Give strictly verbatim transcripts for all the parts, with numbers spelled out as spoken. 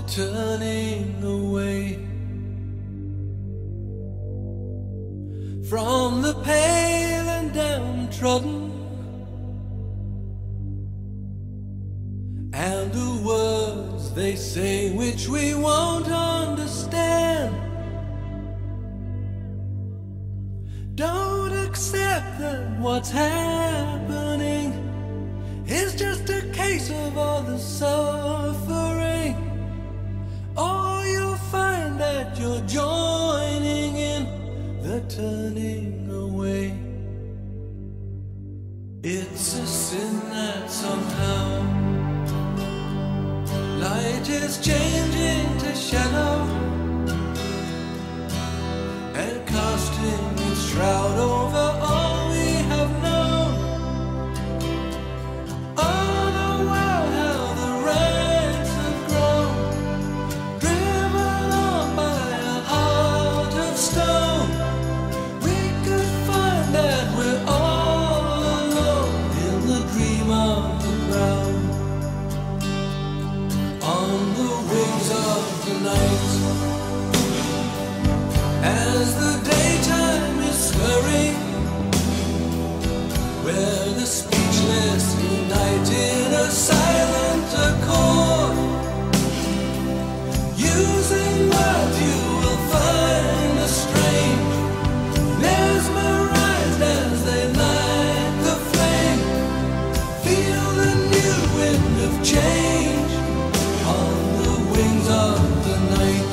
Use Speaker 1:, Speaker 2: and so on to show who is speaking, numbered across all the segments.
Speaker 1: turning away from the pale and downtrodden, and the words they say which we won't understand. Don't accept that what's happening is just a case of all the suffering, or you'll find that you're joining in the turning away. It's a sin that somehow light is changing to shadow and casting its shroud over all we have known. Oh, the world, how the ranks have grown, driven on by a heart of stone. We could find that we're all alone in the dream of the ground. On the wings of the night, as the daytime is scurrying, where the speechless unite in a silent accord, using words you will find a strange, mesmerized as they light the flame. Feel the new wind of change on the wings of the night.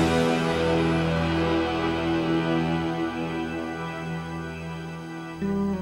Speaker 2: Thank you.